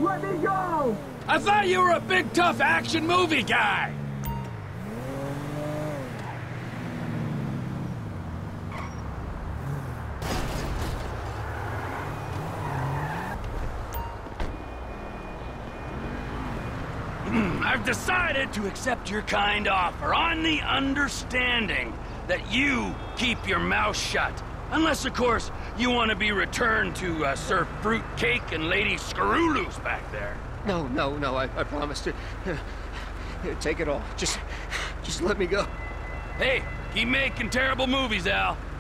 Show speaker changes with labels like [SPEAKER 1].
[SPEAKER 1] Let me go!
[SPEAKER 2] I thought you were a big, tough action movie guy! I've decided to accept your kind offer on the understanding that you keep your mouth shut. Unless, of course, you want to be returned to serve fruit cake and Lady Scarooloos back there.
[SPEAKER 3] No, I promise to... take it all. Just let me go.
[SPEAKER 2] Hey, keep making terrible movies, Al.